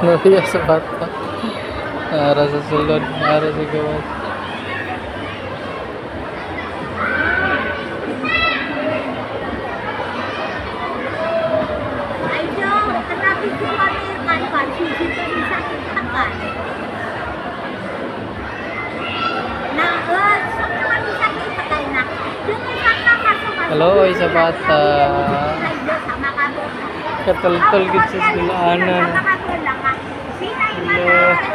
Nabiya sa bata. Nara sa sulod, nara sa gawad. Ay, no, katabi ko kami kan sisito din sa kitakan. Na, sa kami sa kitakan na. Yung isang nakasama. Hello, isa bata. Katultol gid sa silaanan. Hello.